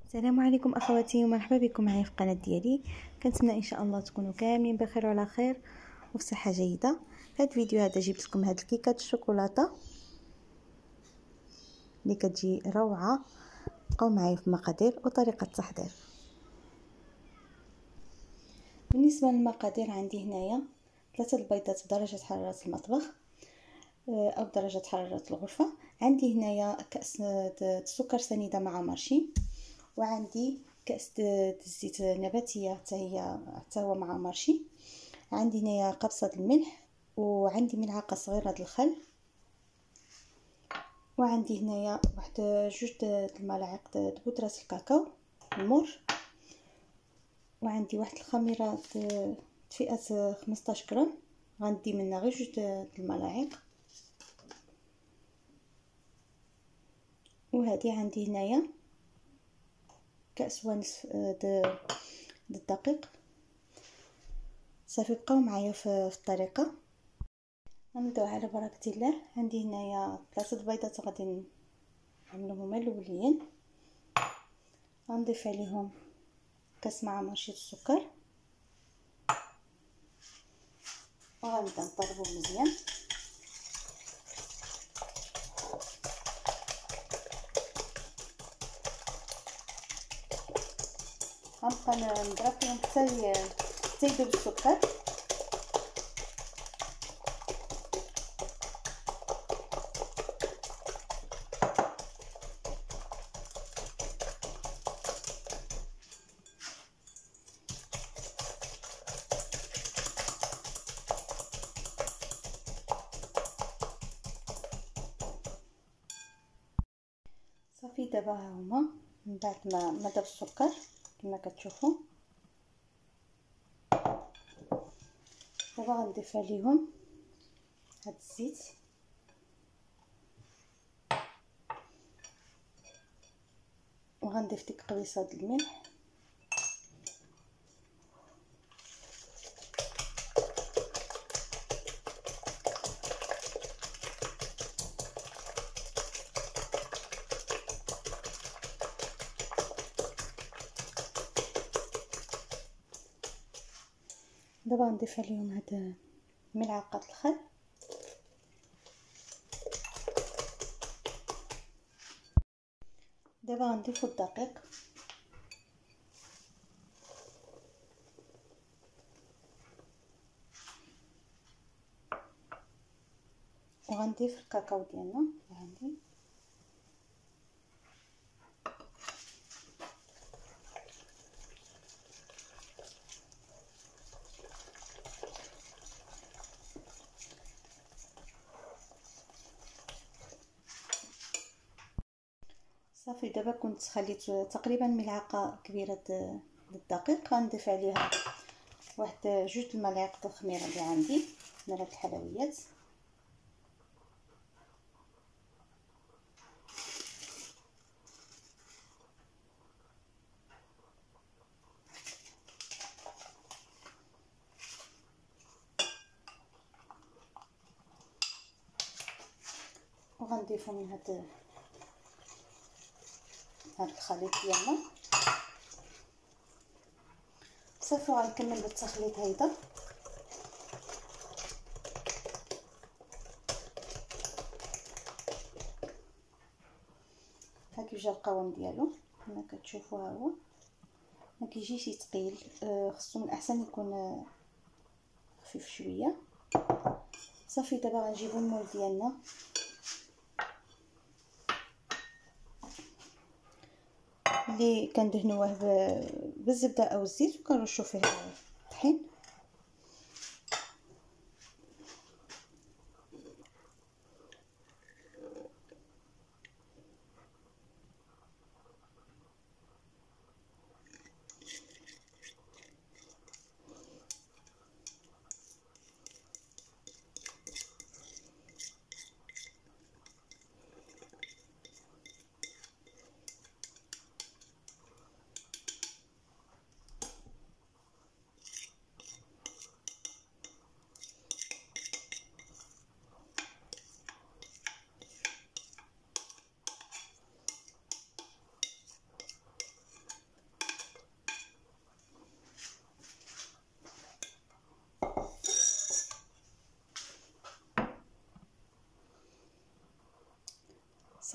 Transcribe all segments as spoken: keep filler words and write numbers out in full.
السلام عليكم اخواتي ومرحبا بكم معايا في القناه ديالي. كنتمنى ان شاء الله تكونوا كاملين بخير وعلى خير وفي صحه جيده. في هذا الفيديو هذا جبت لكم هاد الكيكه الشوكولاته اللي كتجي روعه. بقاو معايا في المقادير وطريقه التحضير. بالنسبه للمقادير عندي هنايا ثلاثه البيضات بدرجه حراره المطبخ او درجه حراره الغرفه. عندي هنايا كاس السكر سنيده مع مارشي، وعندي كاس الزيت نباتيه حتى هي حتى هو مع مارشي. عندي هنايا قبصه الملح، وعندي ملعقه صغيره د الخل، وعندي هنايا واحد جوج د الملاعق د بودره الكاكاو المر، وعندي واحد الخميره فئه خمسطاش غرام غندي منها غير جوج د الملاعق. وهذه عندي هنايا كاس ونصف د الدقيق. صافي بقاو معايا في الطريقه. غنبداو على بركه الله. عندي هنايا ثلاثه البيضات غادي نعملوهم هما الاولين. غنضيف عليهم كاس مع مرشي السكر وغنبدا نطربو مزيان. غنبقى نضرب فيهم حتى حتى يذوب السكر. صافي دابا ها هما من بعد ما ما داب السكر كما كتشوفوا. دابا غنضيف عليهم هاد الزيت وغنضيف ديك قويصه د الملح دابا نضيف عليهم هاد ملعقه الخل دابا غنضيف الدقيق وغنضيف الكاكاو ديالنا اللي عندي. صافي دابا كنت خليت تقريبا ملعقه كبيره د الدقيق. غنضيف عليها واحد جوج الملاعق د الخميره اللي عندي خميره الحلويات. وغنضيفو من هاد هاد الخليط ديالنا. صافي غنكمل بالتخليط هيدا. ها كيف جا القوام ديالو كما كتشوفوا. ها هو ما كيجيش ثقيل، خصو من الاحسن يكون خفيف شويه. صافي دابا غنجيبو المول ديالنا اللي كندهنوه بالزبده او الزيت وكنرشو فيه الطحين.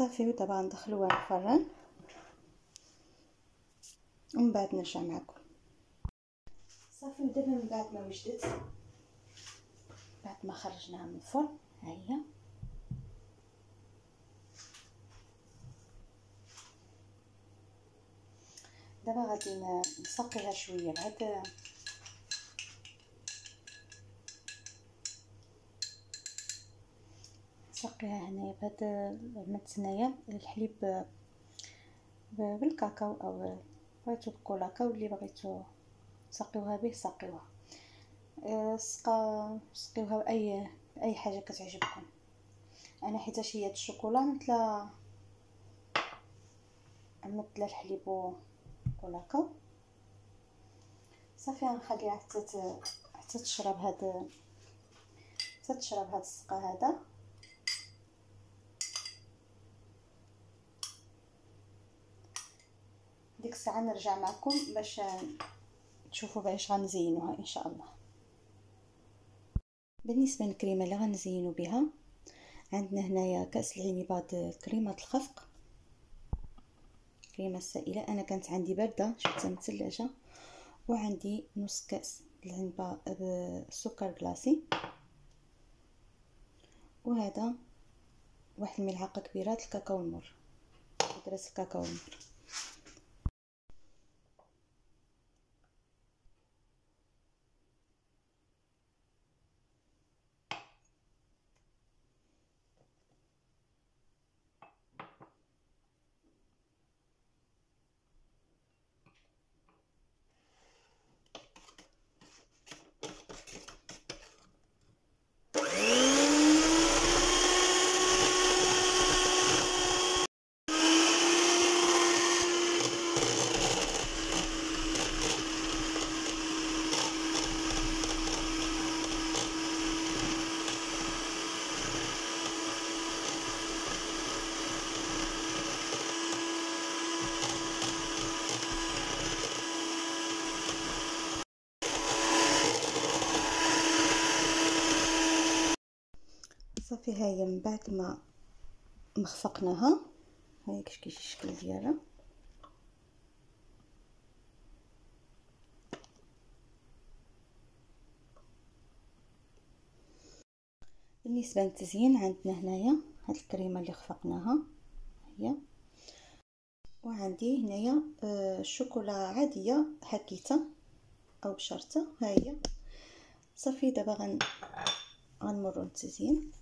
صافي، ودابا غندخلوها للفران ومن بعد نرجع معكم. صافي، ودابا من بعد ما وجدت، بعد ما خرجناها من الفرن، ها هي دابا غادي نسقيها شويه بهاد نسقيها هنايا بهاد المتنايا الحليب بالكاكاو، او بغيتو الكولاكاو اللي بغيتو تسقيوها به سقيوها. أه سقا سقيوها باي اي حاجه كتعجبكم. انا حيتاش هي الشوكولا مثل مثل الحليب والكولاكاو. صافي غنخليها حتى حتى تشرب هاد حتى تشرب هاد السقا هذا. ديك الساعه نرجع معكم باش تشوفوا باش غنزينوها ان شاء الله. بالنسبه للكريمه اللي غنزينوا بها، عندنا هنايا كاس العنبه كريمه الخفق، كريمه سائله. انا كانت عندي بارده شفتها من الثلاجه. وعندي نص كاس العنبه بالسكر كلاصي، وهذا واحد الملعقه كبيره الكاكاو المر، بودره الكاكاو المر. صافي، ها هي من بعد ما مخفقناها، هاي كيش كيجي الشكل ديالها. بالنسبه للتزيين عندنا هنايا هاد الكريمه اللي خفقناها هي، وعندي هنايا الشوكولا عاديه حكيته او بشرطه، ها هي. صافي، دابا غن غنمروا للتزيين.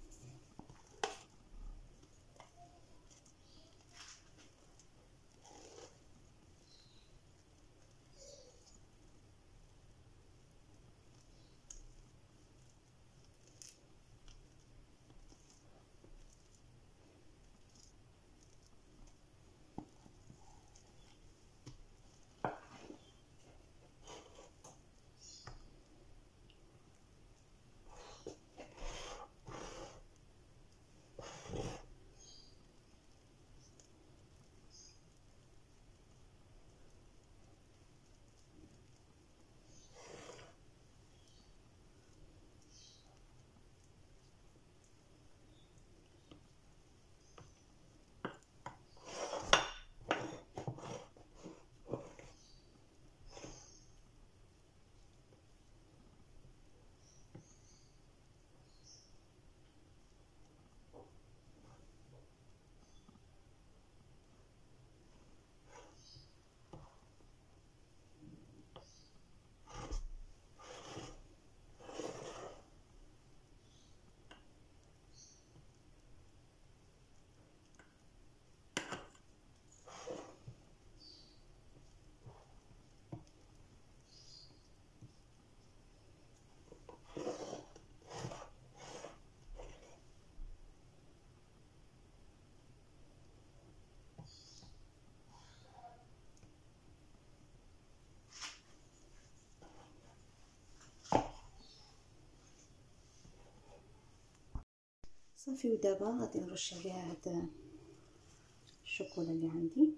صافي، ودابا غادي نرش عليها هاد الشوكولا اللي عندي.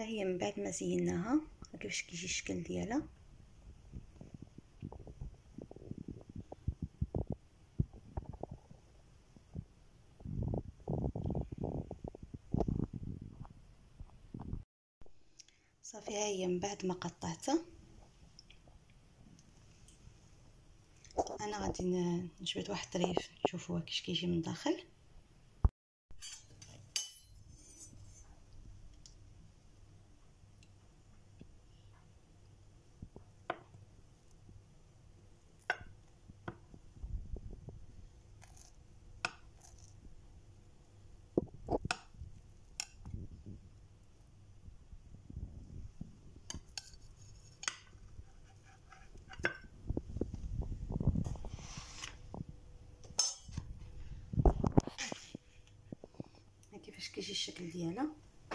ها هي من بعد ما زيناها كيفاش كيجي الشكل ديالها. صافي ها هي من بعد ما قطعتها انا غادي نجبد واحد الطريف تشوفوها كيفاش كيجي من الداخل. كيفاش كيجي الشكل ديالها.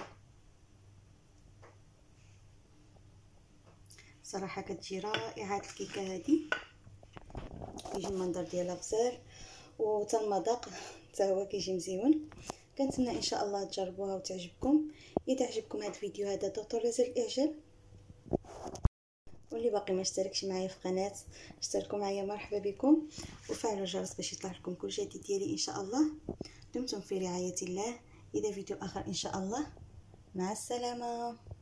صراحه كتجي رائعه الكيكه هذه، كيجي المنظر ديالها غزال وحتى المذاق حتى هو كيجي مزيون. كنتمنى ان شاء الله تجربوها وتعجبكم. اذا عجبكم هذا الفيديو هذا ضغطوا على زر الاعجاب، واللي باقي ما اشتركش معايا في القناه اشتركوا معايا مرحبا بكم، وفعلوا الجرس باش يطلع لكم كل جديد ديالي ان شاء الله. دمتم في رعايه الله، الى فيديو اخر ان شاء الله، مع السلامه.